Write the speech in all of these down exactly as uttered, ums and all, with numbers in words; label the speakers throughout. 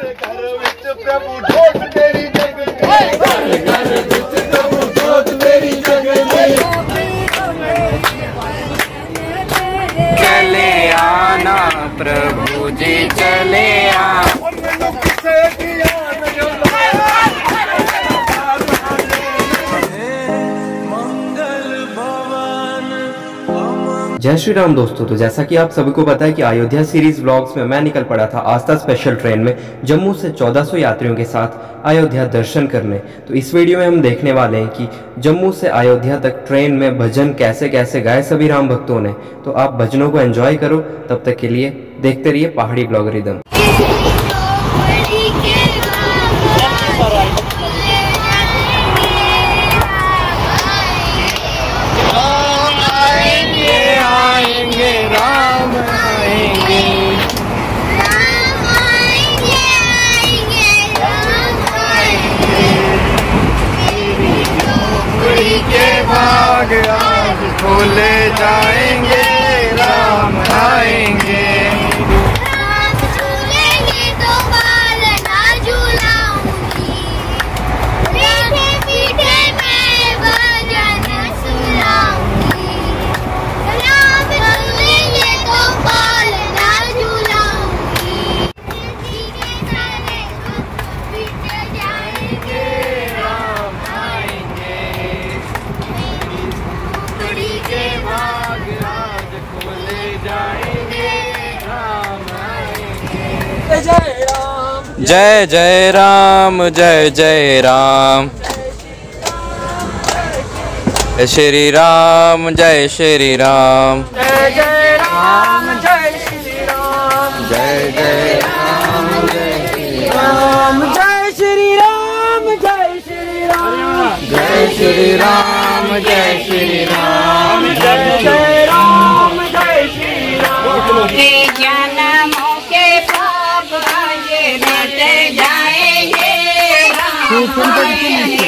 Speaker 1: घर विच प्रभु जोत तेरी जगने, घर विच प्रभु जोत तेरी जगने।
Speaker 2: चले आना प्रभु जी चले आना।
Speaker 3: जय श्री राम दोस्तों। तो जैसा कि आप सभी को पता है कि अयोध्या सीरीज व्लॉग्स में मैं निकल पड़ा था आस्था स्पेशल ट्रेन में जम्मू से चौदह सौ यात्रियों के साथ अयोध्या दर्शन करने। तो इस वीडियो में हम देखने वाले हैं कि जम्मू से अयोध्या तक ट्रेन में भजन कैसे कैसे गाए सभी राम भक्तों ने। तो आप भजनों को एंजॉय करो, तब तक के लिए देखते रहिए पहाड़ी ब्लॉग रिदम।
Speaker 2: आज खोले जाएंगे, राम आएंगे।
Speaker 4: राम झूलेंगे तो बाल ना झूलाऊंगी, पीठे पीठे मैं भजन सुनाऊंगी। राम झूलेंगे तो बाल ना झूलाऊंगी, पीठे सारे पीठ जाएंगे,
Speaker 2: राम आएंगे। के भाग आज खोले जाएंगे, राम आएंगे। जय राम जय जय राम जय जय राम, जय श्री राम जय श्री राम, जय जय राम जय श्री राम, जय जय राम जय श्री राम, जय श्री राम जय श्री राम, जय श्री राम जय श्री राम, जय जय राम जय श्री राम।
Speaker 4: के जन्मों के पाप आज मिट जाएंगे, राम आएंगे।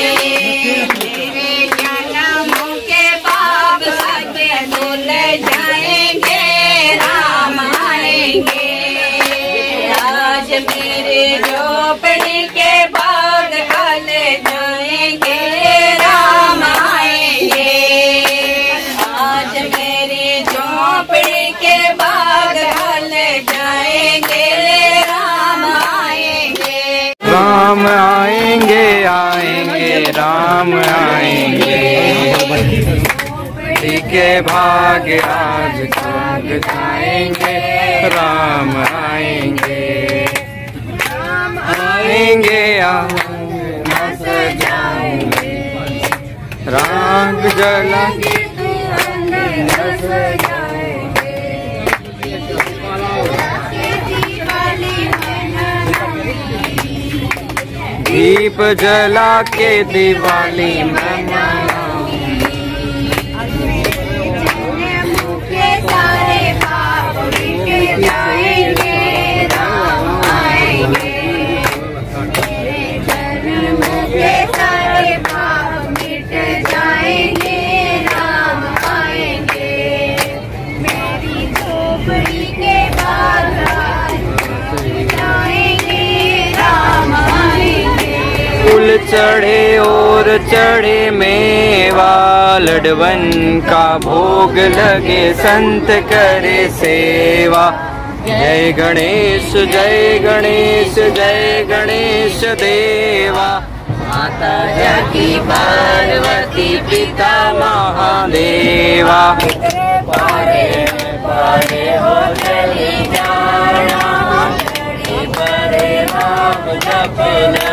Speaker 4: मेरे जन्मों के पाप सब धुल जाएंगे, राम आएंगे। आज मेरे झोपड़ी के बाग खल जाएंगे, राम आएंगे। आज मेरी झोपड़ी के बाग ढल जाएंगे, राम आएंगे।
Speaker 2: राम आएंगे आएंगे राम आएंगे, के भाग आज जाग जाएंगे, राम आएंगे। आएंगे आएंगे मस जाएंगे, राग जला दीप जला के दिवाली मनाऊंगी,
Speaker 4: के सारे पाप मिट जाएंगे, राम आएंगे। मेरे जन्म के सारे पाप मिट जाएंगे, राम आएंगे। मेरी झोपड़ी के बाग जाएंगे, राम आएंगे।
Speaker 2: फूल चढ़े और चढ़े मेवा, लडवन का भोग लगे संत करे सेवा। जय गणेश जय गणेश जय गणेश देवा, माता जगी पार्वती पिता महादेवा। पारे पारे हो चली जाना, परे नाम जपना।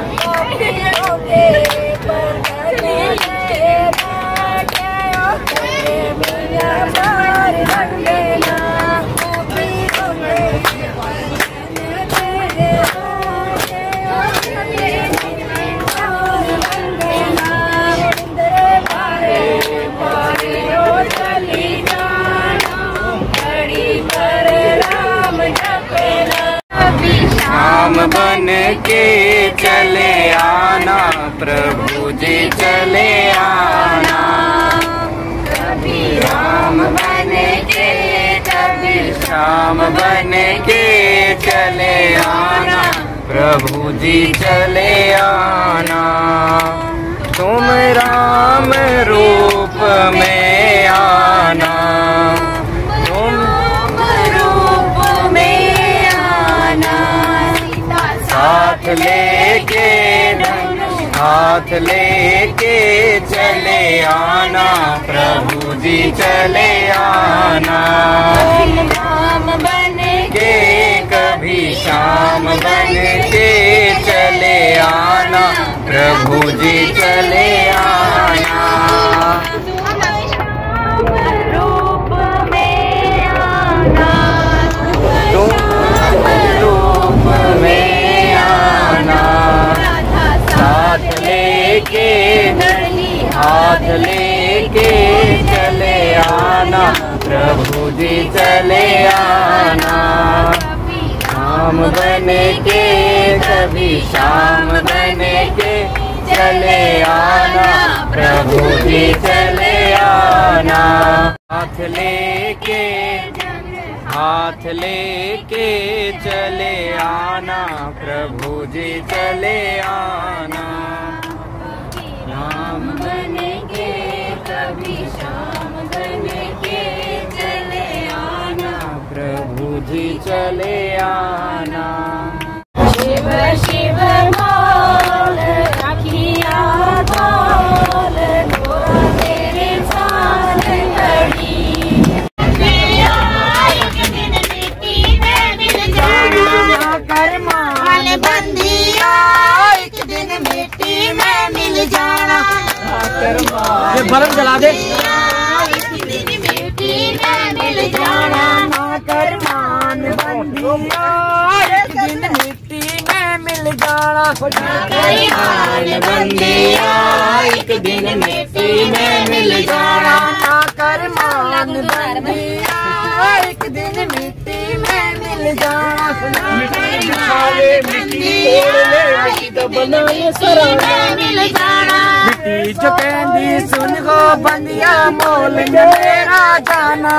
Speaker 2: राम बन के चले आना, प्रभु जी चले आना। कभी राम बन के कभी श्याम बन के चले आना, प्रभु जी चले आना। तुम राम रूप में आना, तुम
Speaker 4: रूप में आना।
Speaker 2: साथ लेके हाथ लेके चले आना, प्रभु जी चले आना।
Speaker 4: राम बन
Speaker 2: के कभी शाम बन के चले आना, प्रभु जी चले आना।
Speaker 4: रूप में आना,
Speaker 2: तुम रूप में आना। साथ लेके हाथ लेके चले आना, प्रभु जी चले आना। शाम बन के कभी शाम बन के चले आना, प्रभु जी चले आना। हाथ लेके हाथ लेके चले आना, प्रभु जी चले आना।
Speaker 4: राम बन के कभी शाम बन के चले आना,
Speaker 2: प्रभु जी चले आना।
Speaker 4: शिव शिव बोल राखिया बोल, दो तेरे साथ खड़ी। एक दिन मिट्टी में मिल जाना, करमाल बंदिया एक दिन मिट्टी में मिल जाना।
Speaker 2: ये बल्ब जला दे।
Speaker 4: एक दिन मिट्टी में मिल जाना, करमान बंदिया एक दिन मिट्टी में मिल जाना। करमान बंदिया एक दिन मिट्टी में मिल जाना, करमान बंदिया एक दिन मिट्टी में मिल जाना। मिल जाना।
Speaker 2: मिट्टी जो कहती सुन गो बंदिया मोल मेरा जाना।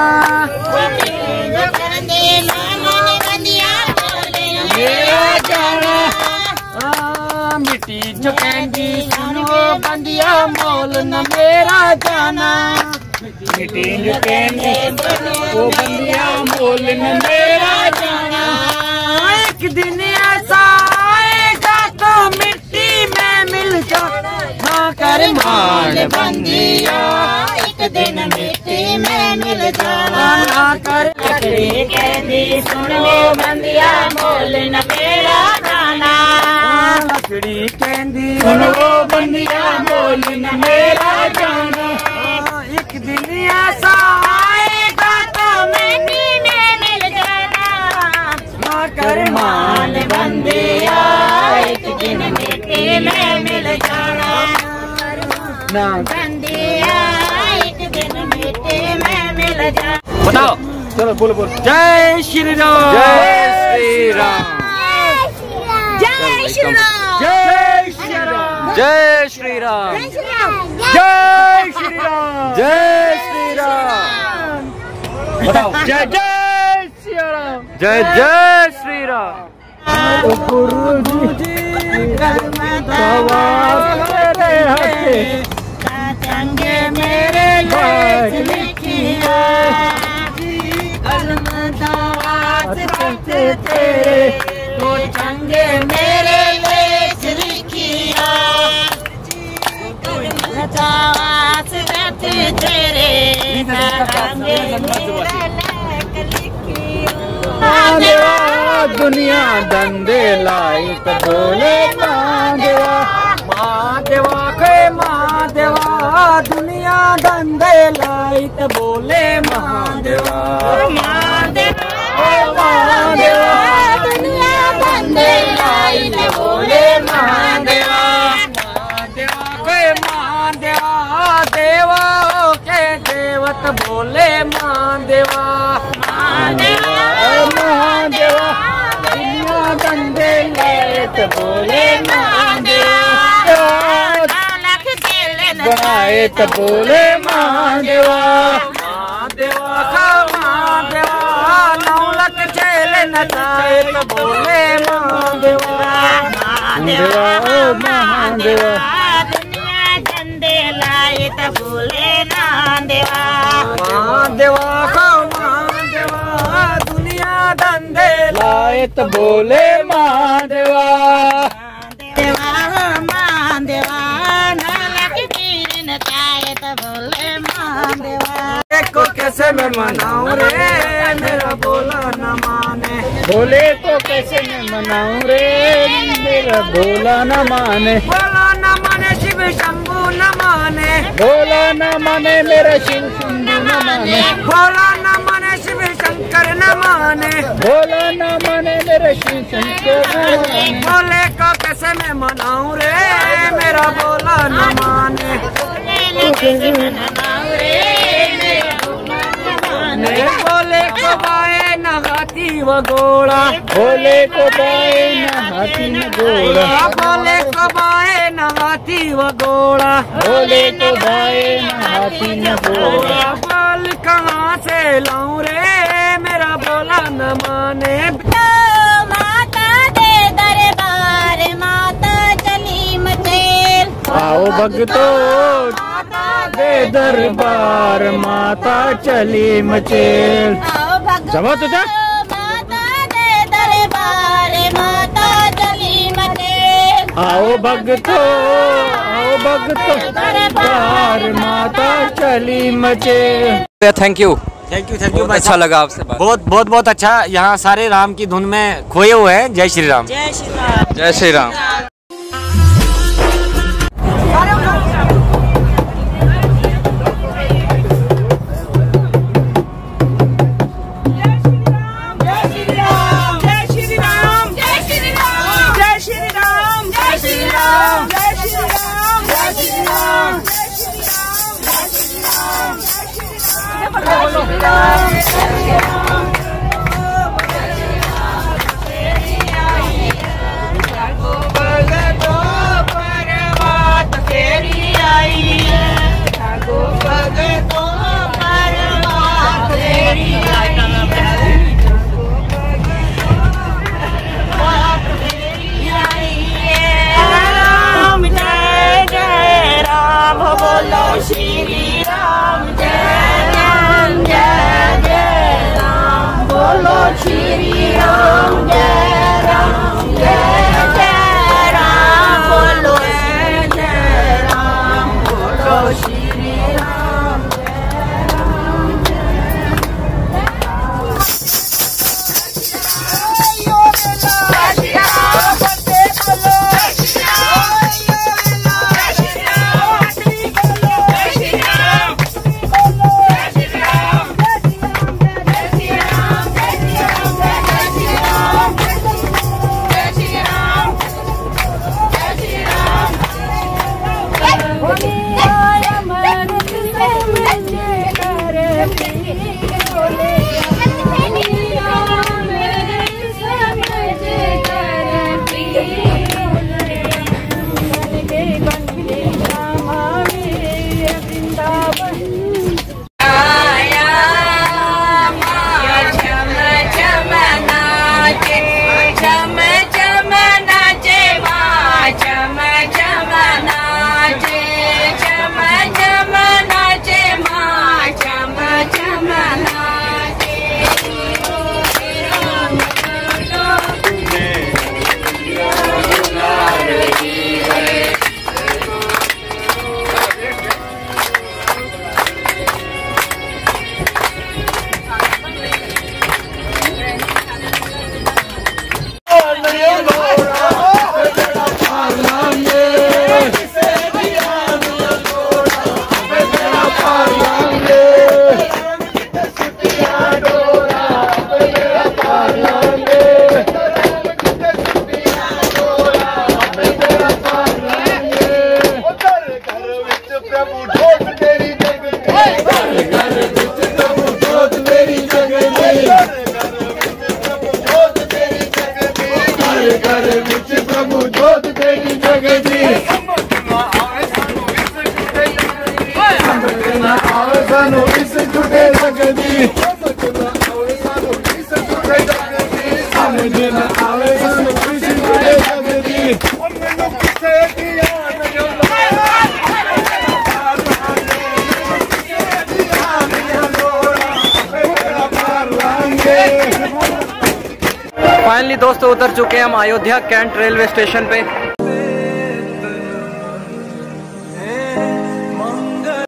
Speaker 2: मेरा जाना मिट्टी जो कहती सुन गो बंदिया मोल न मेरा जाना। मिट्टी जो कहती वो बंदिया मोल न मेरा जाना। एक दिन ऐसा आएगा तो मिट्टी में मिल जाना, करमान बंदिया
Speaker 4: एक दिन मिट्टी में मिल जाना।
Speaker 2: कर
Speaker 4: कहती सुनो बंदिया मोल न मेरा जाना।
Speaker 2: लकड़ी कहती सुनो बंदिया मोल न मेरा जाना। एक दिन ऐसा आएगा तो
Speaker 4: मिट्टी में मिल जाना,
Speaker 2: करमान
Speaker 4: बंदिया एक दिन मिट्टी में मिल जाना।
Speaker 2: ना
Speaker 4: बंदिया एक दिन मिट्टी में मिल जाना।
Speaker 2: बताओ, चलो बोलो बोलो। जय श्री राम। जय श्री राम।
Speaker 4: जय श्री राम।
Speaker 2: जय श्री राम। जय श्री राम।
Speaker 4: जय श्री राम।
Speaker 2: जय श्री राम। जय श्री राम। बताओ, जय जय श्री राम। जय जय श्री राम। गुरु जी
Speaker 4: चंगे मेरे लेख लिखिया, अलमदास रख तेरे तो चंगे मेरे लेख लिखिया। अलमदास रख तेरे चंगे मेरे लेख लिखिया।
Speaker 2: दुनिया दंदे लाई तो बोले माँ देवा। माँ देवा के माँ देवा, दुनिया दंदे लाई तो बोले माँ देवा।
Speaker 4: माँ देवा माँ देवा, दुनिया बंदे लाई तो बोले माँ देवा।
Speaker 2: माँ देवा के माँ देवा, देवा के देवत बोले माँ देवा।
Speaker 4: माँ देवा
Speaker 2: माँ देवा, दुनिया दंदे लाई तो बोले माँ देवा।
Speaker 4: लख केले
Speaker 2: बनाए तो बोले माँ देवा। माँ देवा का माँ देवा, नौ लख चेले नचाए तो बोले माँ देवा।
Speaker 4: महादेवा ओ महादेवा दुनिया झंडे लाए तो बोले महादेवा
Speaker 5: महादेवा को महादेवा दुनिया धंधे लाए तो बोले महादेवा
Speaker 4: देवा महादेवा नालक वीर नचाए तो बोले महादेवा
Speaker 5: को कैसे मैं मनाऊं रे मेरा बोला न माने
Speaker 6: भोले को कैसे मैं मनाऊं रे मेरा भोला न माने
Speaker 5: बोला न माने शिव शंभू न माने
Speaker 6: भोला न माने मेरा शिव शंभू न माने
Speaker 5: भोला न माने शिव शंकर न माने
Speaker 6: भोला न माने मेरा शिव शंकर न माने
Speaker 5: भोले को कैसे मैं मनाऊं रे मेरा बोला न माने भोले को बाए न हाथी व घोड़ा
Speaker 6: भोले को बाए न हाथी न घोड़ा
Speaker 5: भोले को बाए न हाथी व घोड़ा
Speaker 6: भोले को बाए न हाथी न घोड़ा
Speaker 5: बोल कहाँ से लाऊं रे मेरा बोला न माने
Speaker 4: माता दे दरबार माता चली मचेल
Speaker 6: आओ भक्तों दे दरबार माता चली मचेल जमा तो जा
Speaker 4: माता दे दरबार माता चली मचेल
Speaker 6: आओ भक्तों आओ भक्तों दरबार माता चली Machail.
Speaker 2: Thank you
Speaker 7: thank you thank you
Speaker 2: बहुत अच्छा लगा आपसे बात।
Speaker 7: बहुत बहुत बहुत अच्छा। यहाँ सारे राम की धुन में खोए हुए हैं। जय श्री राम।
Speaker 4: जय श्री राम।
Speaker 2: जय Shri Ram.
Speaker 1: Come on,
Speaker 3: finally दोस्तों उतर चुके हैं हम अयोध्या कैंट रेलवे स्टेशन पे।